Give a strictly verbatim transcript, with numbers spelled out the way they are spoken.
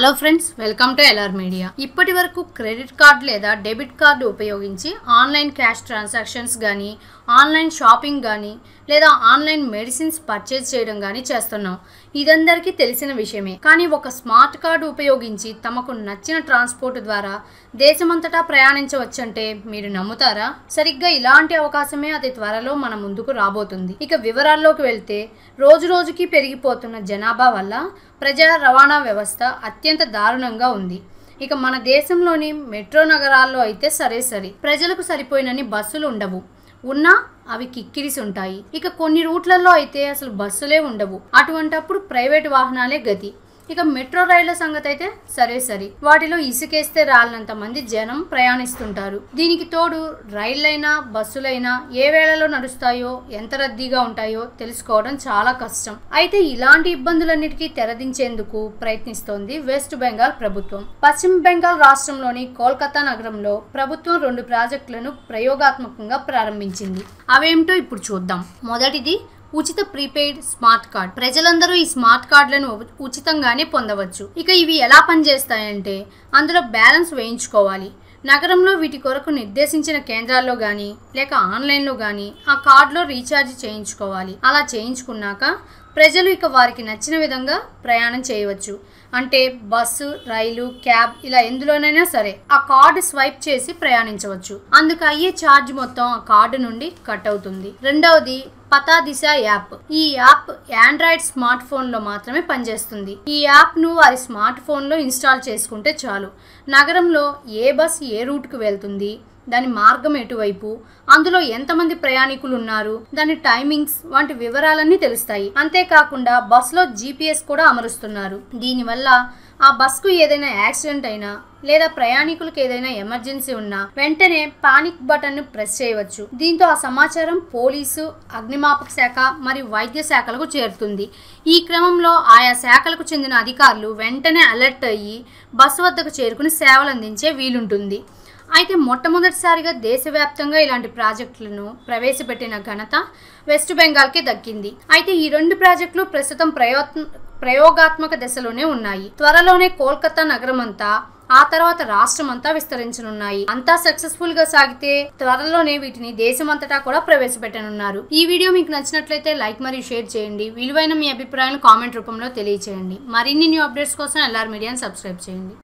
Hello friends, welcome to LR media. ఇప్పటి వరకు credit card లేదా డెబిట్ కార్డు ఉపయోగించి ఆన్లైన్ క్యాష్ ట్రాన్సాక్షన్స్ కానీ, ఆన్లైన్ షాపింగ్ కానీ, లేదా ఆన్లైన్ మెడిసిన్స్ పర్చేజ్ చేయడం కానీ చేస్తున్నాం. ఇదందరికీ తెలిసిన విషయమే. కానీ ఒక స్మార్ట్ కార్డు ఉపయోగించి తమకు నచ్చిన ట్రాన్స్పోర్ట్ ద్వారా దేశమంతటా ప్రయాణించవచ్చంటే మీరు నమ్ముతారా? సరిగ్గా ఇలాంటి అవకాశమే అతి త్వరలో మన ముందుకు రాబోతుంది. ఇక వివరాల్లోకి వెళ్తే, రోజు రోజుకి పెరిగిపోతున్న జనాభా వల్ల ప్రజా రవాణా వ్యవస్థ అత్యంత దారుణంగా ఉంది. ఇక మన దేశంలోని మెట్రో నగరాల్లో అయితే సరే సరి ప్రజలకు సరిపోయినన్ని బస్సులు ఉండవు. ఉన్నా అవి కిక్కిరిసి ఉంటాయి. ఇక కొన్ని రూట్లలో అయితే అసలు బస్సులే ఉండవు. అటువంటప్పుడు ప్రైవేట్ వాహనాలే గతి. ఇక మెట్రో రైళ్ల సంగతి అయితే సరే సరి వాటిలో ఇసుకేస్తే రాలినంత మంది జనం ప్రయాణిస్తుంటారు. దీనికి తోడు రైళ్లైనా బస్సులైనా ఏ వేళలో నడుస్తాయో, ఎంత రద్దీగా ఉంటాయో తెలుసుకోవడం చాలా కష్టం. అయితే ఇలాంటి ఇబ్బందులన్నిటికీ తెరదించేందుకు ప్రయత్నిస్తోంది వెస్ట్ బెంగాల్ ప్రభుత్వం. పశ్చిమ బెంగాల్ రాష్ట్రంలోని కోల్కతా నగరంలో ప్రభుత్వం రెండు ప్రాజెక్టులను ప్రయోగాత్మకంగా ప్రారంభించింది. అవేమిటో ఇప్పుడు చూద్దాం. మొదటిది ఉచిత ప్రీపెయిడ్ స్మార్ట్ కార్డ్. ప్రజలందరూ ఈ స్మార్ట్ కార్డులను ఉచితంగానే పొందవచ్చు. ఇక ఇవి ఎలా పనిచేస్తాయంటే, అందులో బ్యాలెన్స్ వేయించుకోవాలి. నగరంలో వీటి కొరకు నిర్దేశించిన కేంద్రాల్లో కానీ లేక ఆన్లైన్లో కానీ ఆ కార్డులో రీఛార్జ్ చేయించుకోవాలి. అలా చేయించుకున్నాక ప్రజలు ఇక వారికి నచ్చిన విధంగా ప్రయాణం చేయవచ్చు. అంటే బస్సు, రైలు, క్యాబ్ ఇలా ఎందులోనైనా సరే ఆ కార్డు స్వైప్ చేసి ప్రయాణించవచ్చు. అందుకు అయ్యే ఛార్జ్ మొత్తం ఆ కార్డు నుండి కట్ అవుతుంది. రెండవది పతా దిశ యాప్. ఈ యాప్ ఆండ్రాయిడ్ స్మార్ట్ ఫోన్ లో మాత్రమే పనిచేస్తుంది. ఈ యాప్ ను వారి స్మార్ట్ ఫోన్ లో ఇన్స్టాల్ చేసుకుంటే చాలు. నగరంలో ఏ బస్ ఏ రూట్ కు వెళ్తుంది, దాని మార్గం ఎటువైపు, అందులో ఎంతమంది ప్రయాణికులు ఉన్నారు, దాని టైమింగ్స్ వంటి వివరాలన్నీ తెలుస్తాయి. అంతేకాకుండా బస్సులో జీపీఎస్ కూడా అమరుస్తున్నారు. దీనివల్ల ఆ బస్కు ఏదైనా యాక్సిడెంట్ అయినా లేదా ప్రయాణికులకు ఏదైనా ఎమర్జెన్సీ ఉన్నా వెంటనే పానిక్ బటన్ ను ప్రెస్ చేయవచ్చు. దీంతో ఆ సమాచారం పోలీసు, అగ్నిమాపక శాఖ మరియు వైద్య శాఖలకు చేరుతుంది. ఈ క్రమంలో ఆయా శాఖలకు చెందిన అధికారులు వెంటనే అలర్ట్ అయ్యి బస్సు వద్దకు చేరుకుని సేవలు అందించే వీలుంటుంది. అయితే మొట్టమొదటిసారిగా దేశవ్యాప్తంగా ఇలాంటి ప్రాజెక్టులను ప్రవేశపెట్టిన ఘనత వెస్ట్ బెంగాల్కే దక్కింది. అయితే ఈ రెండు ప్రాజెక్టులు ప్రస్తుతం ప్రయోత్న ప్రయోగాత్మక దశలోనే ఉన్నాయి. త్వరలోనే కోల్కతా నగరం అంతా, ఆ తర్వాత రాష్ట్రం అంతా విస్తరించనున్నాయి. అంతా సక్సెస్ఫుల్ గా సాగితే త్వరలోనే వీటిని దేశమంతటా కూడా ప్రవేశపెట్టనున్నారు. ఈ వీడియో మీకు నచ్చినట్లయితే లైక్ మరియు షేర్ చేయండి. విలువైన మీ అభిప్రాయాలను కామెంట్ రూపంలో తెలియచేయండి. మరిన్ని న్యూ అప్డేట్స్ కోసం ఎల్ఆర్ మీడియాని సబ్స్క్రైబ్ చేయండి.